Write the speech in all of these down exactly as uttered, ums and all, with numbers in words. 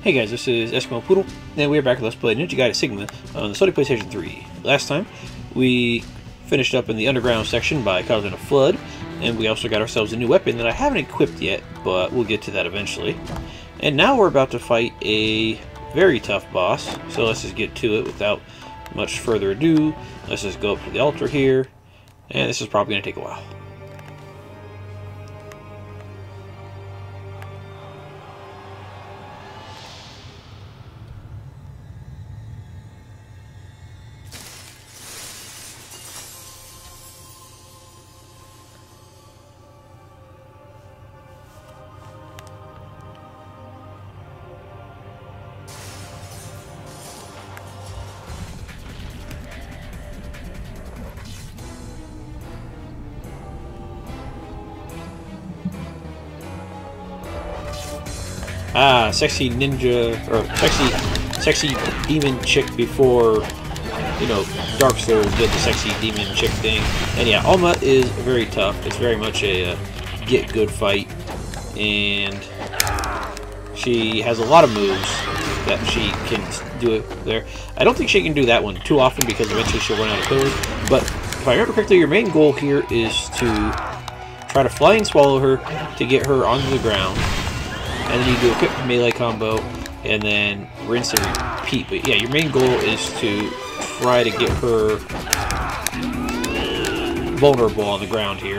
Hey guys, this is Eskimo Poodle, and we are back with Let's Play Ninja Gaiden Sigma on the Sony PlayStation three. Last time, we finished up in the underground section by causing a flood, and we also got ourselves a new weapon that I haven't equipped yet, but we'll get to that eventually. And now we're about to fight a very tough boss, so let's just get to it without much further ado. Let's just go up to the altar here, and this is probably going to take a while. Ah, sexy ninja, or sexy, sexy demon chick before, you know, Dark Souls did the sexy demon chick thing. And yeah, Alma is very tough. It's very much a uh, get good fight, and she has a lot of moves that she can do it there. I don't think she can do that one too often because eventually she'll run out of pillars. But if I remember correctly, your main goal here is to try to fly and swallow her to get her onto the ground. And then you do a quick melee combo, and then rinse and repeat. But yeah, your main goal is to try to get her vulnerable on the ground here.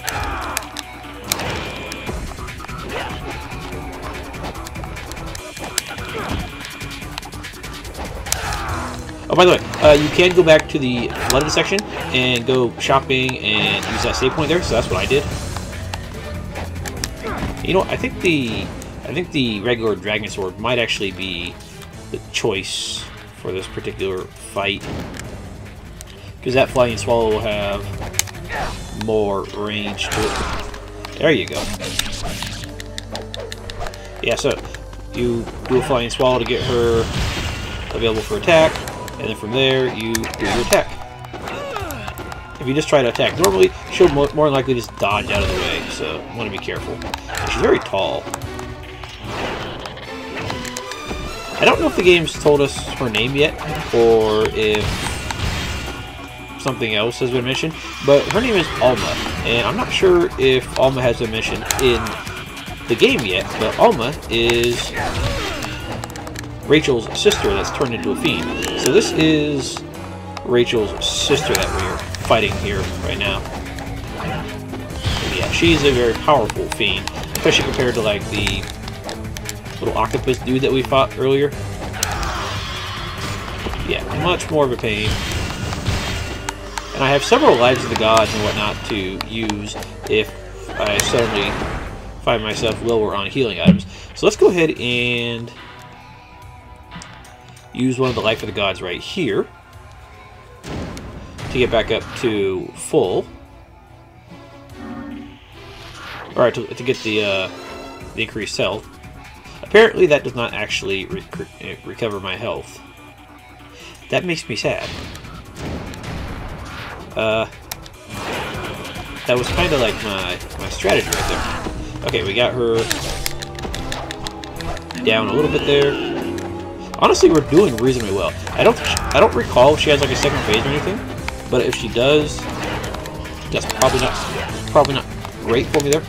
Oh, by the way, uh, you can go back to the flooded section and go shopping and use that save point there, so that's what I did. You know, I think the... I think the regular Dragon Sword might actually be the choice for this particular fight, because that Flying Swallow will have more range to it. There you go. Yeah, so you do a Flying Swallow to get her available for attack, and then from there you do your attack. If you just try to attack normally, she'll more, more than likely just dodge out of the way, so you want to be careful. She's very tall. I don't know if the game's told us her name yet, or if something else has been mentioned, but her name is Alma, and I'm not sure if Alma has been mentioned in the game yet, but Alma is Rachel's sister that's turned into a fiend. So this is Rachel's sister that we're fighting here right now. And yeah, she's a very powerful fiend, especially compared to like the little octopus dude that we fought earlier. Yeah, much more of a pain. And I have several lives of the gods and whatnot to use if I suddenly find myself lower on healing items. So let's go ahead and use one of the life of the gods right here to get back up to full. Alright, to, to get the, uh, the increased health. Apparently that does not actually re recover my health. That makes me sad. Uh, that was kind of like my, my strategy right there. Okay, we got her down a little bit there. Honestly, we're doing reasonably well. I don't I don't recall if she has like a second phase or anything, but if she does, that's probably not probably not great for me there.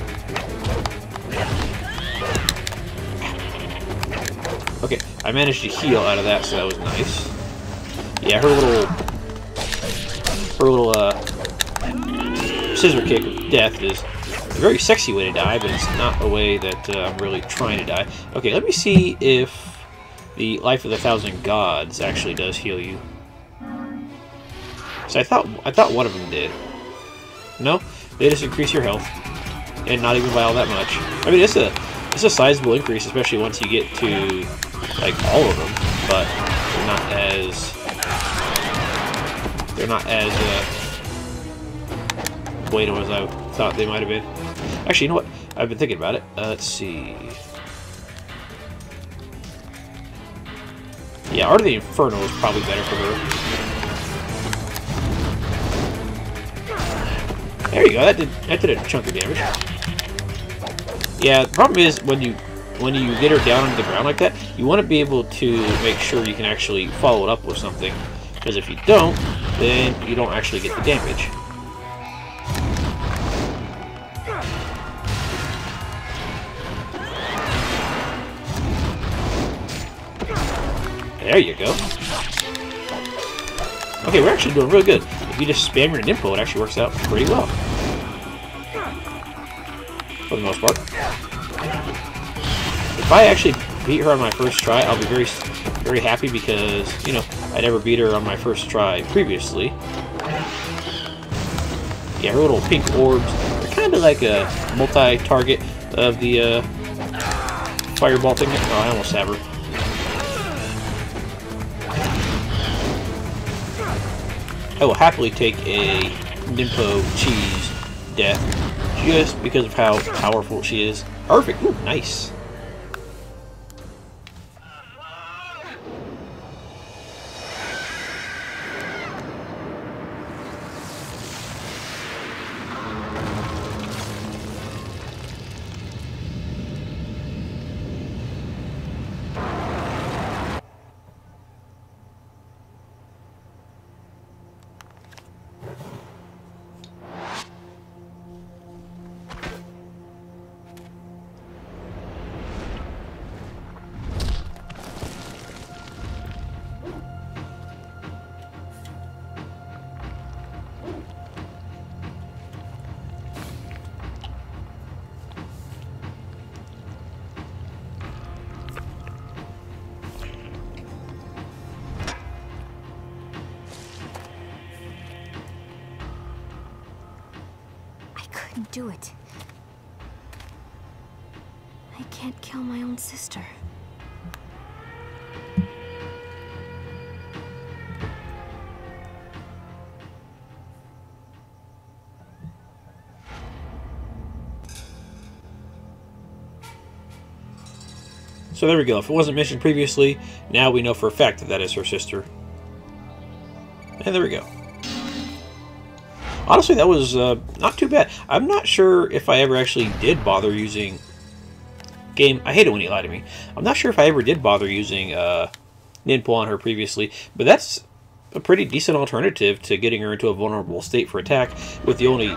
Okay, I managed to heal out of that, so that was nice. Yeah, her little, her little uh, scissor kick of death is a very sexy way to die, but it's not a way that uh, I'm really trying to die. Okay, let me see if the Life of the Thousand Gods actually does heal you. So I thought I thought one of them did. No, they just increase your health, and not even by all that much. I mean, it's a it's a sizable increase, especially once you get to like all of them, but they're not as they're not as uh, bueno as I thought they might have been. Actually, you know what? I've been thinking about it. Uh, let's see. Yeah, Art of the Inferno is probably better for her. There you go. That did that did a chunk of damage. Yeah, the problem is when you when you get her down on the ground like that, you want to be able to make sure you can actually follow it up with something. Because if you don't, then you don't actually get the damage. There you go. Okay, we're actually doing really good. If you just spam your Ninpo, it actually works out pretty well. For the most part. If I actually beat her on my first try, I'll be very, very happy because, you know, I never beat her on my first try previously. Yeah, her little pink orbs are kind of like a multi-target of the uh, fireball thing. Oh, I almost have her. I will happily take a Ninpo cheese death just because of how powerful she is. Perfect. Ooh, nice. I couldn't do it. I can't kill my own sister. So there we go. If it wasn't mentioned previously, now we know for a fact that that is her sister. And there we go. Honestly, that was uh, not too bad. I'm not sure if I ever actually did bother using... Game, I hate it when you lie to me. I'm not sure if I ever did bother using uh, Ninpo on her previously, but that's a pretty decent alternative to getting her into a vulnerable state for attack with the only...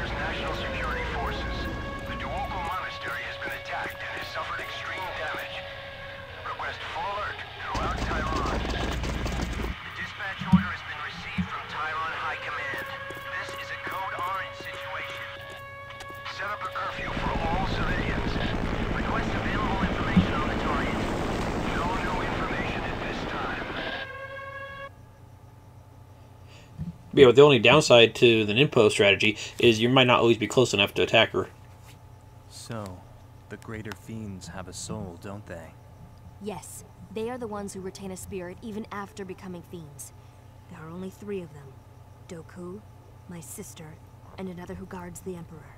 Yeah, but the only downside to the Ninpo strategy is you might not always be close enough to attack her. So, the greater fiends have a soul, don't they? Yes, they are the ones who retain a spirit even after becoming fiends. There are only three of them. Doku, my sister, and another who guards the Emperor.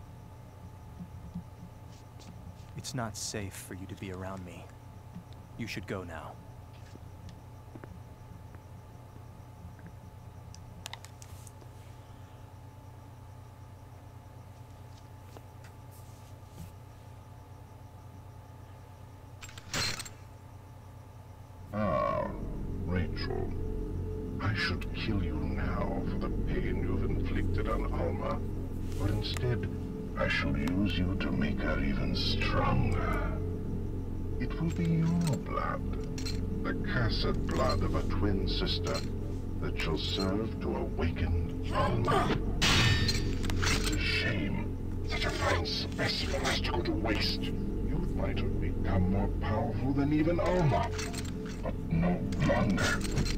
It's not safe for you to be around me. You should go now. I should kill you now for the pain you've inflicted on Alma, but instead, I shall use you to make her even stronger. It will be your blood, the cursed blood of a twin sister, that shall serve to awaken Alma. It's a shame such a fine specimen has to go to waste. You might have become more powerful than even Alma, but no longer.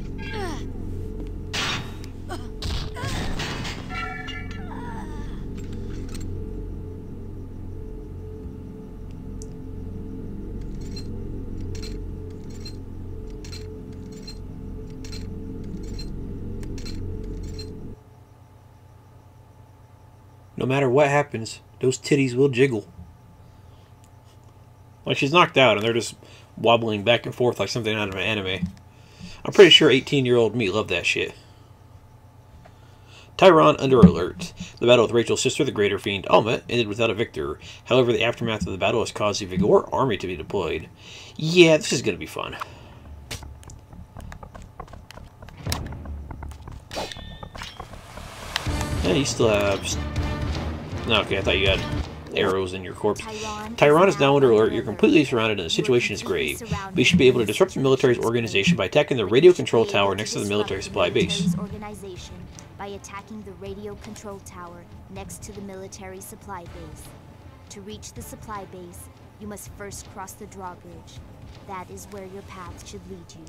No matter what happens, those titties will jiggle. Like she's knocked out and they're just wobbling back and forth like something out of an anime. I'm pretty sure eighteen year old me loved that shit. Tyron under alert. The battle with Rachel's sister, the Greater Fiend Alma, ended without a victor. However, the aftermath of the battle has caused the Vigor army to be deployed. Yeah, this is going to be fun. Yeah, you still have... No, okay, I thought you had arrows in your corpse. Tyron is now under alert. You're completely surrounded and the situation is grave. We should be able to disrupt the military's organization by attacking the radio control tower next to the military supply base. By attacking the radio control tower next to the military supply base. To reach the supply base, you must first cross the drawbridge. That is where your path should lead you.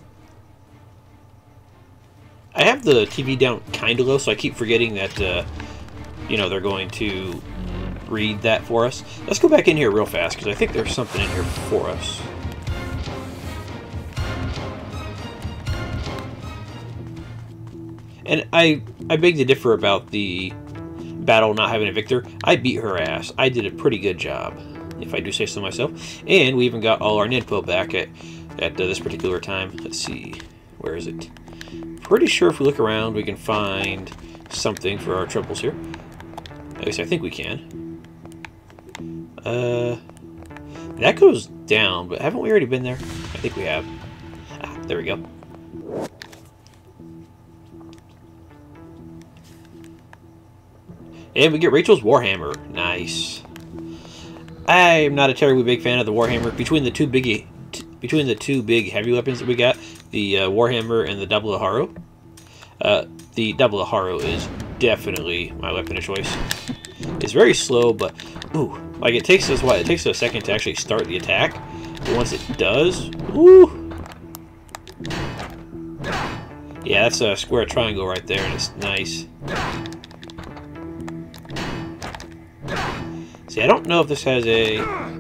I have the T V down kind of low, so I keep forgetting that, uh, you know, they're going to read that for us. Let's go back in here real fast, because I think there's something in here for us. And I, I beg to differ about the battle not having a victor. I beat her ass. I did a pretty good job, if I do say so myself. And we even got all our Ninpo back at, at uh, this particular time. Let's see. Where is it? Pretty sure if we look around, we can find something for our troubles here. At least I think we can. Uh, that goes down, but haven't we already been there? I think we have. Ah, there we go. And we get Rachel's Warhammer. Nice. I'm not a terribly big fan of the Warhammer. Between the two big, between the two big heavy weapons that we got, the uh, Warhammer and the Double Aharo, uh, the Double Aharo is definitely my weapon of choice. It's very slow, but ooh, like it takes us what? It takes us a second to actually start the attack. But once it does, ooh, yeah, that's a square triangle right there, and it's nice. See, I don't know if this has a... I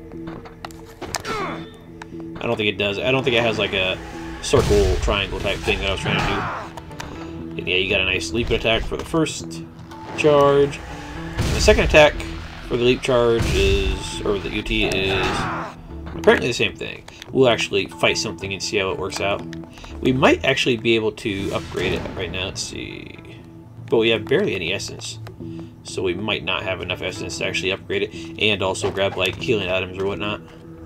don't think it does. I don't think it has like a circle, triangle type thing that I was trying to do. And yeah, you got a nice leap attack for the first charge. And the second attack for the leap charge is, or the U T is apparently the same thing. We'll actually fight something and see how it works out. We might actually be able to upgrade it right now. Let's see. But we have barely any essence. So we might not have enough essence to actually upgrade it and also grab like healing items or whatnot.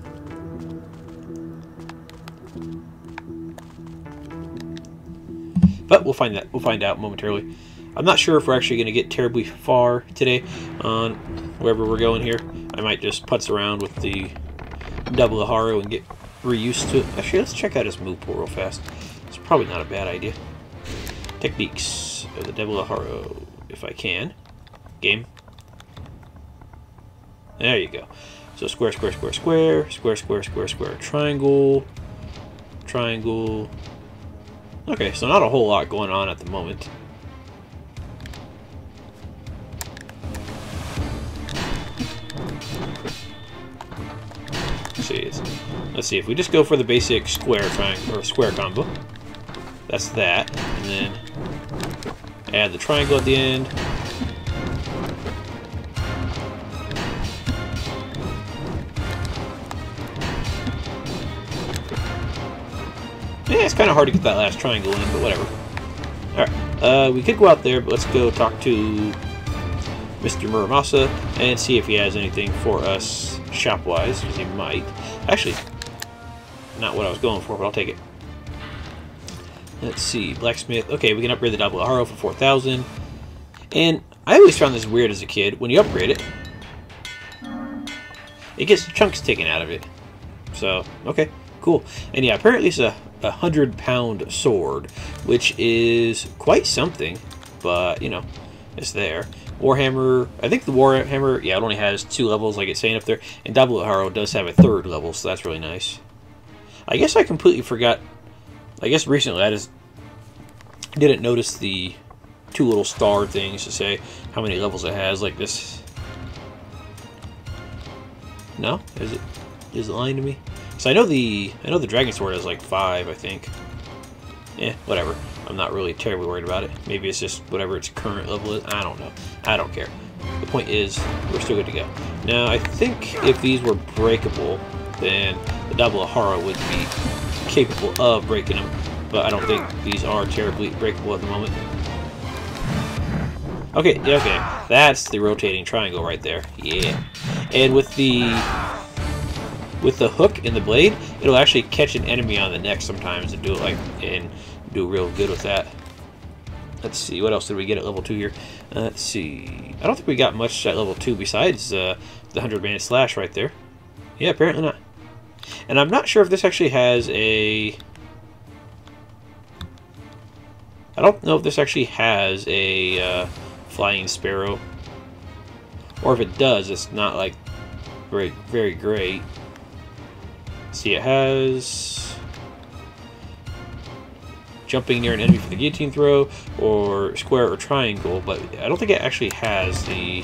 But we'll find that we'll find out momentarily. I'm not sure if we're actually going to get terribly far today on wherever we're going here. I might just putz around with the Double Aharo and get reused to it. Actually, let's check out his move pool real fast. It's probably not a bad idea. Techniques of the Double Aharo, if I can. Game. There you go. So square, square, square, square, square, square, square, square, triangle, triangle. Okay, so not a whole lot going on at the moment. Let's see. Let's see if we just go for the basic square triangle or square combo. That's that, and then add the triangle at the end. Yeah, it's kind of hard to get that last triangle in, but whatever. Alright, uh, we could go out there, but let's go talk to Mister Muramasa and see if he has anything for us shop-wise, because he might. Actually, not what I was going for, but I'll take it. Let's see, blacksmith. Okay, we can upgrade the Double Aharo for four thousand. And I always found this weird as a kid. When you upgrade it, it gets chunks taken out of it. So, okay, cool. And yeah, apparently it's a a hundred pound sword, which is quite something, but you know, it's there. Warhammer, I think the Warhammer, yeah, it only has two levels like it's saying up there, and Double Aharo does have a third level, so that's really nice. I guess I completely forgot, I guess recently I just didn't notice the two little star things to say how many levels it has, like this. No? Is it, is it lying to me? So I know the I know the Dragon Sword has like five, I think. Eh, whatever. I'm not really terribly worried about it. Maybe it's just whatever its current level is. I don't know. I don't care. The point is, we're still good to go. Now, I think if these were breakable, then the Double Aharo would be capable of breaking them. But I don't think these are terribly breakable at the moment. Okay, yeah, okay. That's the rotating triangle right there. Yeah. And with the with the hook in the blade, it'll actually catch an enemy on the neck sometimes and do it like and do real good with that. Let's see, what else did we get at level two here? Uh, let's see. I don't think we got much at level two besides uh, the hundred man slash right there. Yeah, apparently not. And I'm not sure if this actually has a... I don't know if this actually has a uh, flying sparrow. Or if it does, it's not like very, very great. See, it has jumping near an enemy for the guillotine throw, or square or triangle, but I don't think it actually has the...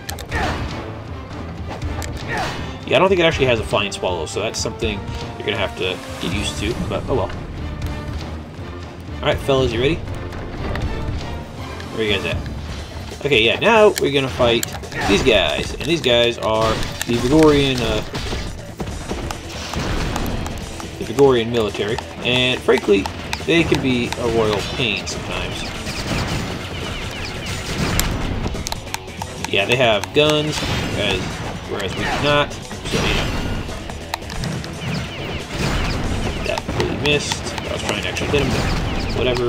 Yeah, I don't think it actually has a flying swallow, so that's something you're going to have to get used to, but oh well. Alright, fellas, you ready? Where are you guys at? Okay, yeah, now we're going to fight these guys, and these guys are the Vigorian, uh, the Vigorian military, and frankly, they can be a royal pain sometimes. Yeah, they have guns, whereas, whereas we do not, so, you know. That completely missed. I was trying to actually hit him, but whatever.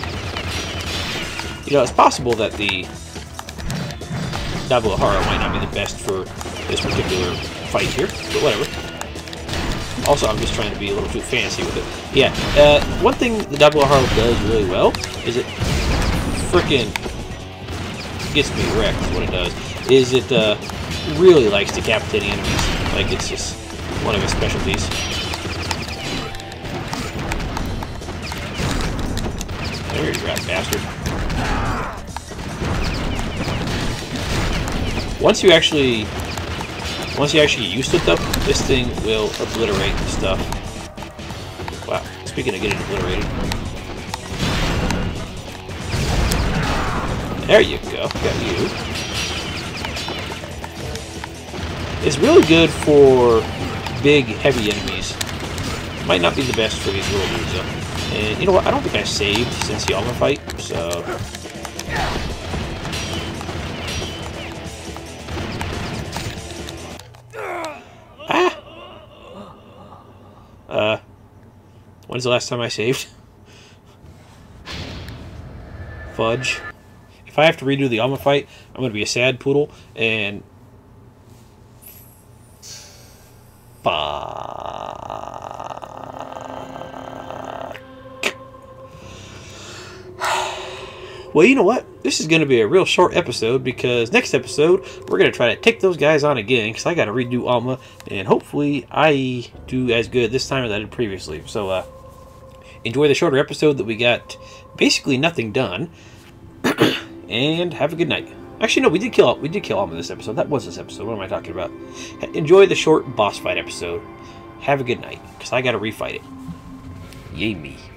You know, it's possible that the Dabu Ihara might not be the best for this particular fight here, but whatever. Also, I'm just trying to be a little too fancy with it. Yeah, uh, one thing the Dabu Ihara does really well is it frickin' gets me wrecked, is what it does. Is it uh, really likes decapitating enemies. Like, it's just one of his specialties. There you rat bastard. Once you actually... Once you actually get used to it, though, this thing will obliterate stuff. Wow. Speaking of getting obliterated. There you go. Got you. It's really good for big, heavy enemies. Might not be the best for these little dudes, though. And you know what? I don't think I saved since the Alma fight, so... Uh, when's the last time I saved? Fudge. If I have to redo the Alma fight, I'm going to be a sad poodle, and... Fuck. Well, you know what? This is going to be a real short episode, because next episode, we're going to try to take those guys on again, because I got to redo Alma, and hopefully I do as good this time as I did previously. So, uh, enjoy the shorter episode that we got basically nothing done, and have a good night. Actually, no, we did kill we did kill Alma this episode. That was this episode. What am I talking about? Enjoy the short boss fight episode. Have a good night, because I got to refight it. Yay me.